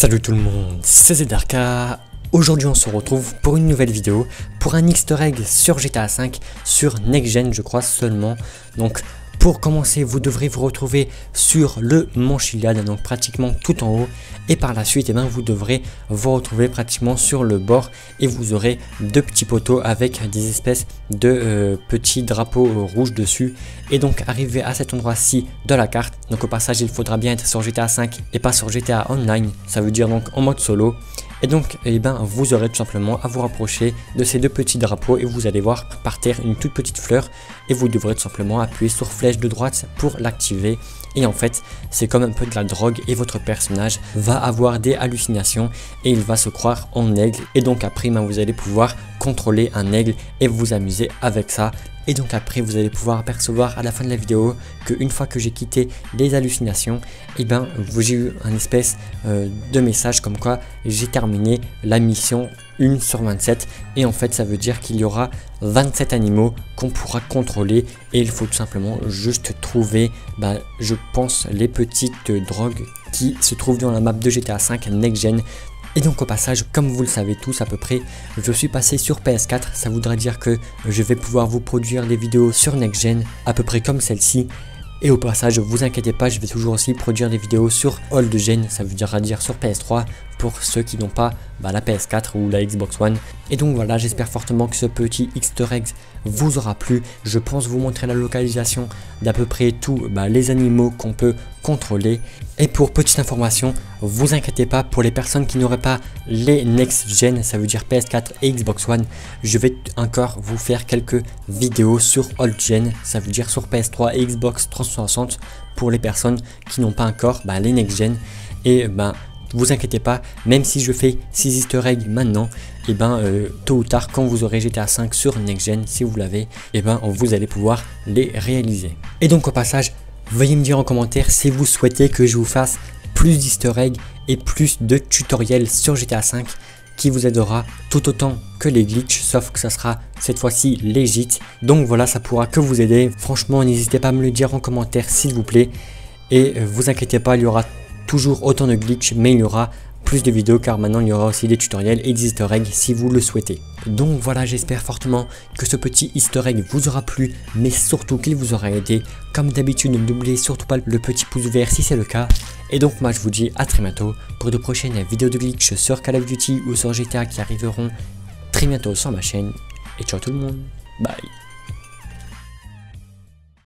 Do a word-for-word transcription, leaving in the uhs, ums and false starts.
Salut tout le monde, c'est Zedarka. Aujourd'hui on se retrouve pour une nouvelle vidéo, pour un easter egg sur G T A cinq, sur Next Gen je crois seulement. Donc pour commencer vous devrez vous retrouver sur le Mont Chiliad, donc pratiquement tout en haut. Et par la suite eh ben, vous devrez vous retrouver pratiquement sur le bord et vous aurez deux petits poteaux avec des espèces de euh, petits drapeaux euh, rouges dessus. Et donc arrivé à cet endroit-ci de la carte, donc au passage il faudra bien être sur G T A cinq et pas sur G T A Online, ça veut dire donc en mode solo. Et donc eh ben, vous aurez tout simplement à vous rapprocher de ces deux petits drapeaux et vous allez voir par terre une toute petite fleur et vous devrez tout simplement appuyer sur flèche de droite pour l'activer. Et en fait c'est comme un peu de la drogue et votre personnage va avoir des hallucinations et il va se croire en aigle. Et donc après ben, vous allez pouvoir contrôler un aigle et vous amuser avec ça. Et donc après vous allez pouvoir apercevoir à la fin de la vidéo que une fois que j'ai quitté les hallucinations, et ben j'ai eu un espèce euh, de message comme quoi j'ai terminé la mission un sur vingt-sept. Et en fait ça veut dire qu'il y aura vingt-sept animaux qu'on pourra contrôler et il faut tout simplement juste trouver ben, je pense les petites drogues qui se trouvent dans la map de G T A cinq Next Gen. Et donc au passage, comme vous le savez tous à peu près, je suis passé sur P S quatre, ça voudrait dire que je vais pouvoir vous produire des vidéos sur Next Gen, à peu près comme celle-ci. Et au passage, vous inquiétez pas, je vais toujours aussi produire des vidéos sur Old Gen, ça veut dire à dire sur P S trois, pour ceux qui n'ont pas bah, la P S quatre ou la Xbox One. Et donc voilà, j'espère fortement que ce petit easter egg vous aura plu. Je pense vous montrer la localisation d'à peu près tous bah, les animaux qu'on peut contrôler. Et pour petite information, vous inquiétez pas, pour les personnes qui n'auraient pas les Next Gen, ça veut dire P S quatre et Xbox One, je vais encore vous faire quelques vidéos sur Old Gen, ça veut dire sur P S trois et Xbox trois cent soixante pour les personnes qui n'ont pas encore bah, les Next Gen. Et ben vous inquiétez pas, même si je fais six easter eggs maintenant, et ben euh, tôt ou tard quand vous aurez G T A cinq sur Next Gen, si vous l'avez, et ben vous allez pouvoir les réaliser. Et donc au passage, veuillez me dire en commentaire si vous souhaitez que je vous fasse plus d'easter eggs et plus de tutoriels sur G T A cinq qui vous aidera tout autant que les glitches, sauf que ça sera cette fois-ci legit. Donc voilà, ça pourra que vous aider. Franchement, n'hésitez pas à me le dire en commentaire s'il vous plaît. Et euh, vous inquiétez pas, il y aura toujours autant de glitch, mais il y aura plus de vidéos car maintenant il y aura aussi des tutoriels et des easter eggs si vous le souhaitez. Donc voilà, j'espère fortement que ce petit easter egg vous aura plu, mais surtout qu'il vous aura aidé. Comme d'habitude, n'oubliez surtout pas le petit pouce vert si c'est le cas. Et donc moi je vous dis à très bientôt pour de prochaines vidéos de glitch sur Call of Duty ou sur G T A qui arriveront très bientôt sur ma chaîne. Et ciao tout le monde, bye.